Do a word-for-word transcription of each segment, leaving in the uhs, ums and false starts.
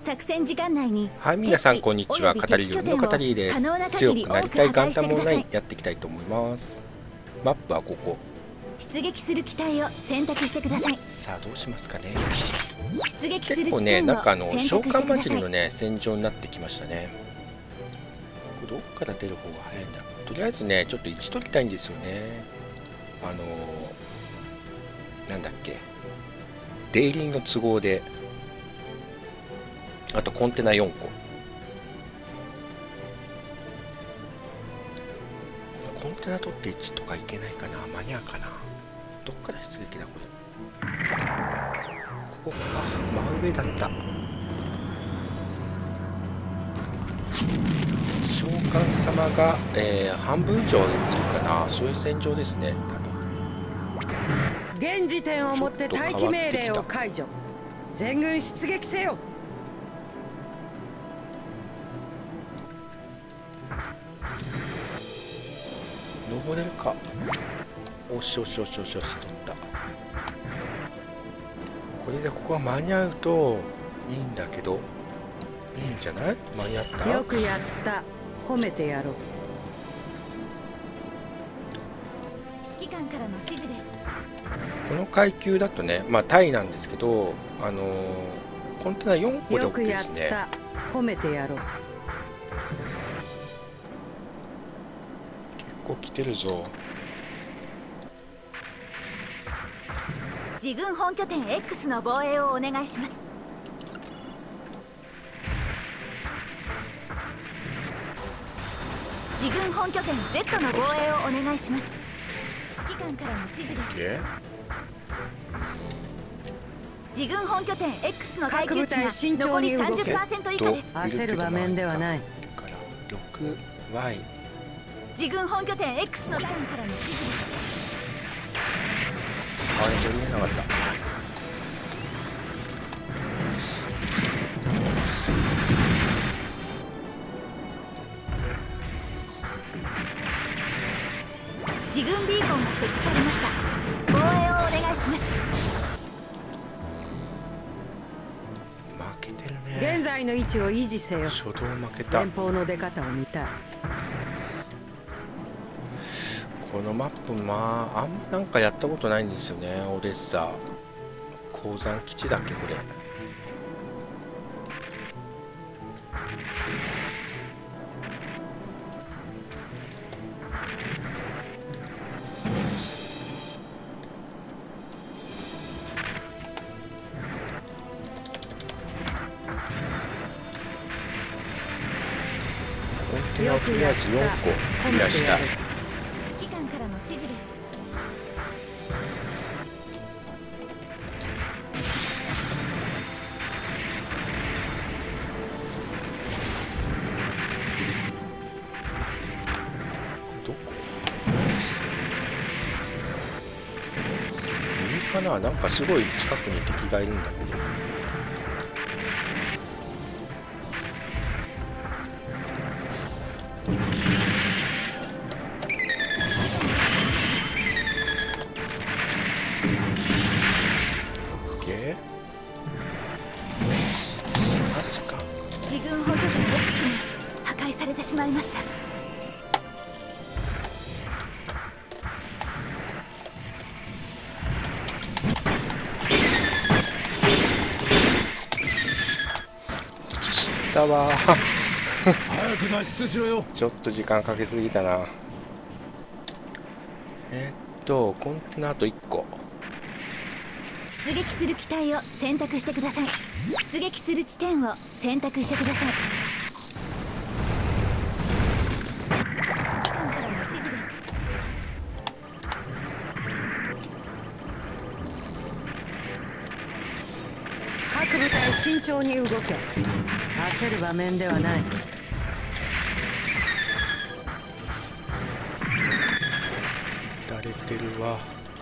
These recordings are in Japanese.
作戦時間内に。 はい、皆さんこんにちは。語りルームの語りです。強くなりたいガンダムオンラインやっていきたいと思います。マップはここ。 出撃する機体を選択してください。 さあどうしますかね。 出撃する結構ね、 地点をなんかあの選召喚択してください。 祭りのね戦場になってきましたね。これどっから出る方が早いんだ。とりあえずねちょっと位置取りたいんですよね。あのー、なんだっけ、出入りの都合で、あとコンテナよんこ。コンテナ取っていちとかいけないかな。間に合うかな。どっから出撃だこれ。ここか、真上だった。召喚様が、えー、半分以上いるかな。そういう戦場ですね多分。 現時点をもって待機命令を解除。全軍出撃せよ。 登れるか。おしおしおしおしおし取った。これでここが間に合うといいんだけど、いいんじゃない？間に合った？ よくやった。褒めてやろう。 指揮官からの指示です。 この階級だとね、まあタイなんですけど、あのー、コンテナよんこでよ OK くやっですね。 た。褒めてやろう。 結構来てるぞ。 自軍本拠点 X の防衛をお願いします。自軍本拠点 Z の防衛をお願いします。指揮官からの指示です。 え自軍本拠点 X の耐各部隊久値が慎重残りに動け。 さんじゅっパーセント 以下です。 焦る場面ではない。 から ろくワイ。 自軍本拠点 X の指揮官からの指示です。 あれ取りえなかった。 自軍ビーコンが設置されました。防衛をお願いします。 負けてるね。 現在の位置を維持せよ。 初動負けた。 前方の出方を見たい。 このマップ、まああんまなんかやったことないんですよね。オデッサ鉱山基地だっけこれ。コンテナをとりあえずよんこクリアしたい。 指揮官からの指示です。 どこ？上かな。なんかすごい近くに敵がいるんだけど。オッケー。マジか。 自軍本拠点 X が破壊されてしまいました。 知ったわ早く脱出しろよ。 ちょっと時間かけすぎたな。えーっとコンテナあといっこ。 出撃する機体を選択してください。出撃する地点を選択してください。指揮官からの指示です。 各部隊慎重に動け。焦る場面ではない。 だれてるわ。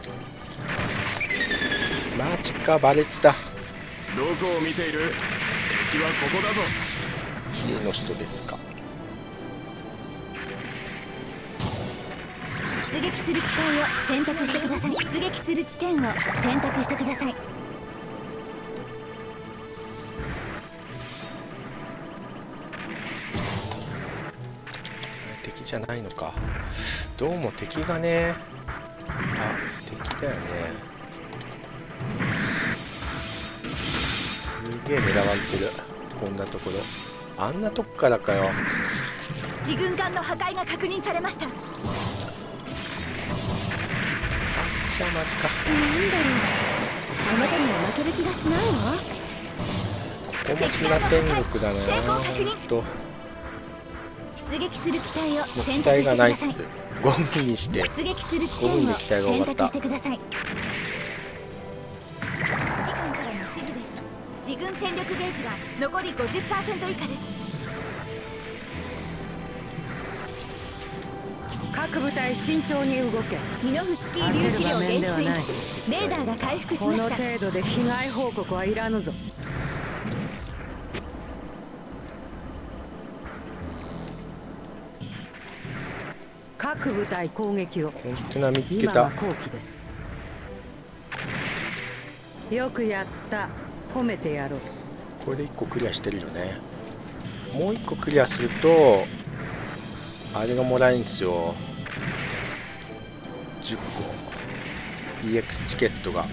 マジか、バレてた。 どこを見ている？敵はここだぞ。 知恵の人ですか。 出撃する機体を選択してください。出撃する地点を選択してください。 じゃないのか。どうも敵がね、あ、敵だよね。すげえ狙われてる。こんなところ、あんなとこからかよ。 自軍艦の破壊が確認されました。 あっちゃマジか。 なんだろう、あなたには負ける気がしないわ。 ここも砂天国だな。ほんと出撃する機体をもう機選択体がしてください。 ないっす。ごふんにして出撃する地ごふん点をで機体が終選わった択してください。指揮官からの指示です。自軍戦力ゲージが残り ごじゅっパーセント 以下です。 各部隊慎重に動け。 ミノフスキー粒子量減焦る場面ではない。 衰。レーダーが回復しこのました。 程度で被害報告はいらぬぞ。各部隊攻撃を。 コンテナ見っけ今はた。 後期です。よくやった。褒めてやろう。 これでいっこクリアしてるよね。もういっこクリアするとあれがもらえるんですよ。じゅっこ イーエックス チケットが。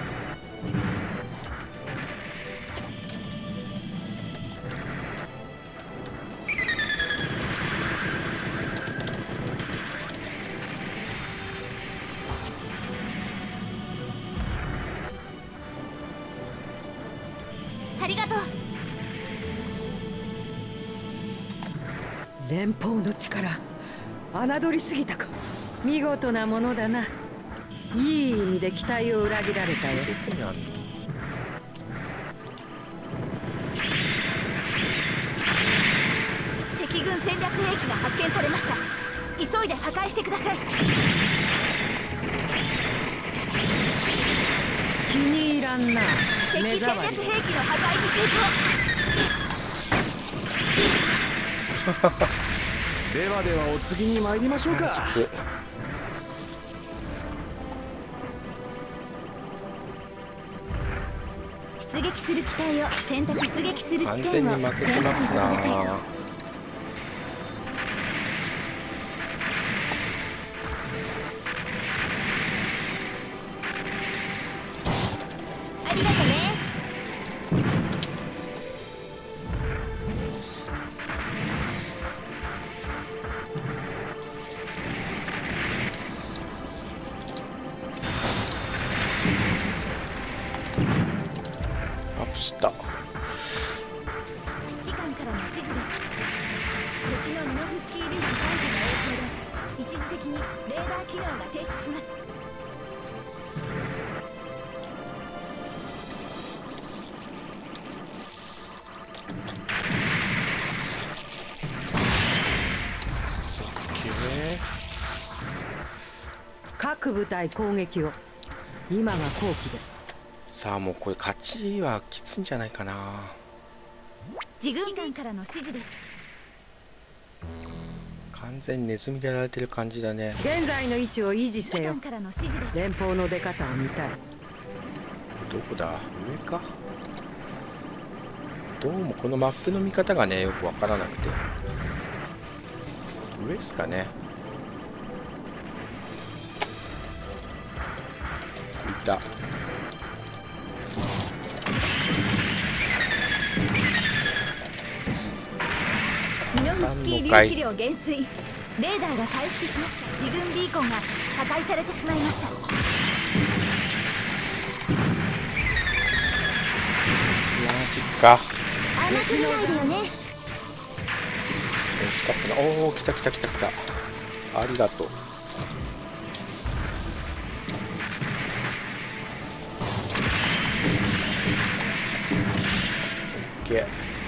ありがとう。 連邦の力侮りすぎたか。見事なものだな。いい意味で期待を裏切られたよ。 どこにあんの？ 敵軍戦略兵器が発見されました。急いで破壊してください。 気に入らんな。 敵目戦略障り。 兵器の破壊に成ではではお次に参りましょうか。 きつ。 功。出撃する機体を選択。出撃する完地点を全に負けて選択しますな。 てください。 ありがとね。 アップした。 指揮官からの指示です。敵のミノフスキー粒子散布の影響で一時的にレーダー機能が停止します。 各部隊攻撃を。今が後期です。 さあもうこれ勝ちはきついんじゃないかな。 自軍艦からの指示です。 完全にネズミでやられてる感じだね。 現在の位置を維持せよ指揮官。からの指示です。 連邦の出方を見たい。 どこだ？上か？どうもこのマップの見方がねよくわからなくて。上ですかね。いた。 ミノフスキー粒子量減衰。レーダーが回復しました。自軍ビーコンが破壊されてしまいました。 マジか。 甘く見ないでよね。 惜しかったな。おお、来た来た来た来た。ありがとう。オッケー。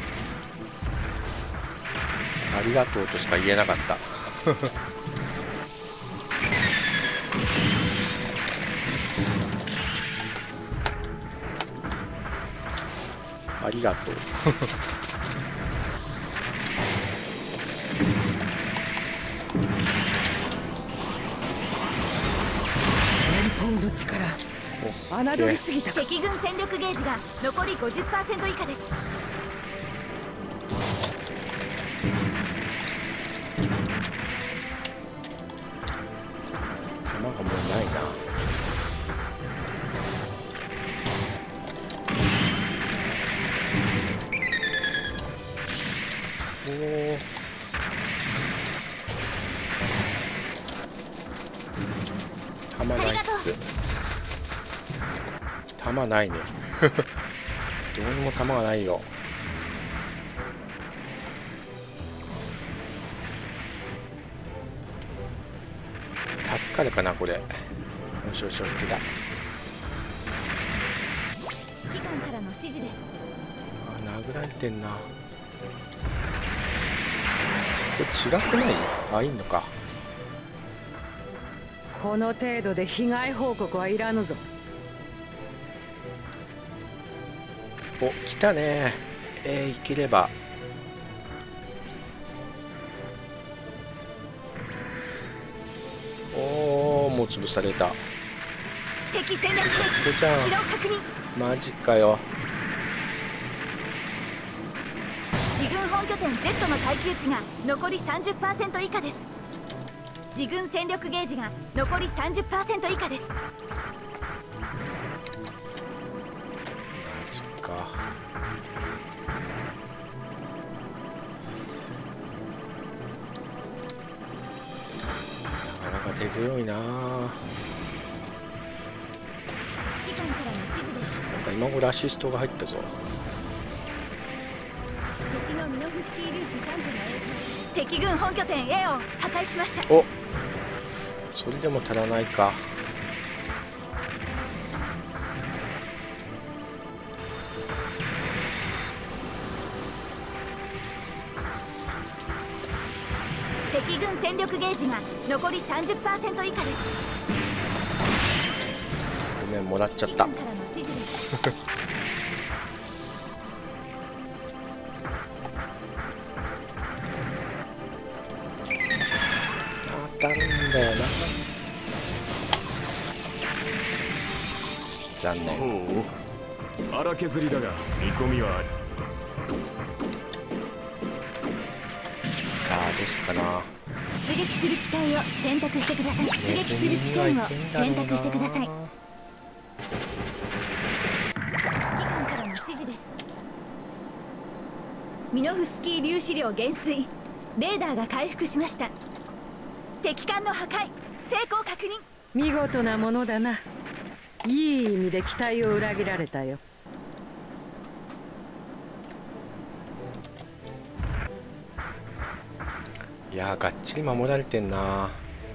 ありがとうとしか言えなかった。ありがとう。 連邦の力侮りすぎたか。 敵軍戦力ゲージが残り ごじゅっパーセント 以下です。 弾ないねどうにも弾がないよ。助かるかなこれ。よしよし、オッケーだ。 指揮官からの指示です。 あ、殴られてんな。これ違くない？あ、いいのか。 この程度で被害報告はいらぬぞ。 お、来たね。えー、行ければ。おー、もう潰された。 敵戦略兵器ここじゃん。 軌道確認。 マジかよ。 自軍本拠点 Z の耐久値が残り さんじゅっパーセント 以下です。自軍戦力ゲージが残り さんじゅっパーセント 以下です。 マジか。なかなか手強いな。 指揮官からの指示です。 なんか今頃アシストが入ったぞ。 敵のミノフスキー粒子さん部の影響で敵軍本拠点 A を破壊しました。 お、それでも足らないか。 敵軍戦力ゲージが残り さんじゅっパーセント 以下です。 ごめん、もらっちゃった。 指揮官からの指示です。 当たるんだよな。残念。 ほう、荒削りだが見込みはある。 さあどうすかな。 出撃する機体を選択してください。出撃する地点を選択してください。指揮官からの指示です。ミノフスキー粒子量減衰。レーダーが回復しました。敵艦の破壊成功確認。 見事なものだな。いい意味で期待を裏切られたよ。 いやー、がっちり守られてんな。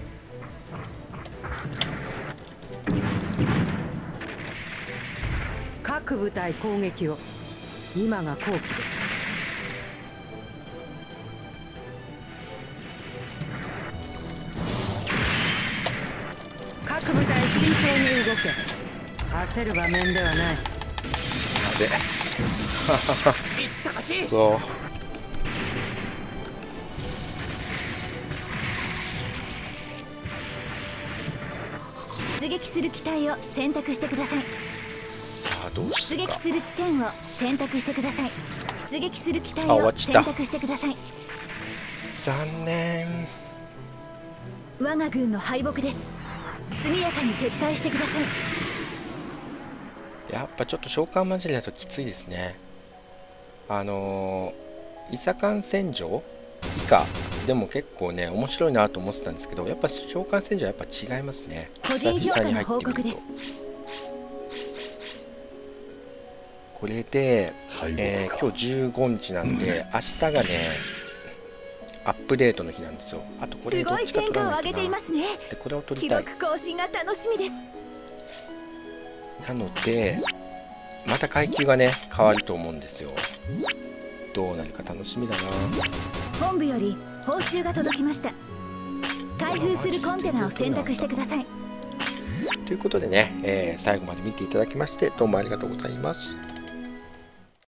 各部隊攻撃を。今が好機です。各部隊慎重に動け。焦る場面ではない。 やべそう。 出撃する機体を選択してください。 さあどうす出るか。 撃する地点を選択してください。出撃する機体あ終わをっちゃった選択してください。 残念。 我が軍の敗北です。速やかに撤退してください。 やっぱちょっと召喚混じりだときついですね。あのー、イサカン戦場以下でも結構ね面白いなと思ってたんですけど、やっぱ召喚戦場はやっぱ違いますね。 個人評価の報久々に入ってみると告です。 これで、えー、今日じゅうごにちなんで明日がねアップデートの日なんですよ。あとこれすごい戦果を上げていますね。 でこれを取記りたい。 録更新が楽しみです。 なのでまた階級がね変わると思うんですよ。どうなるか楽しみだな。 本部より報酬が届きました。開封するコンテナを選択してください。 ということでね、えー最後まで見ていただきましてどうもありがとうございます。